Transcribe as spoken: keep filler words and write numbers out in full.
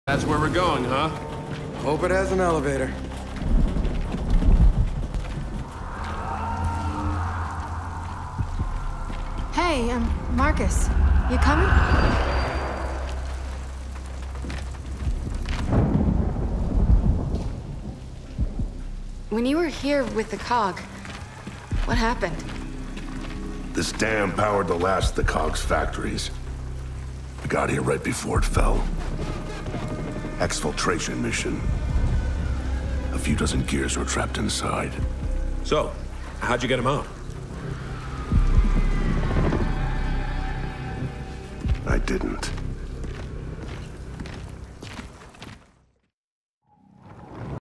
That's where we're going, huh? Hope it has an elevator. Hey, um, Marcus. You coming? When you were here with the cog, what happened? This dam powered the last of the cog's factories. We got here right before it fell. Exfiltration mission. A few dozen gears were trapped inside. So, how'd you get him out? I didn't.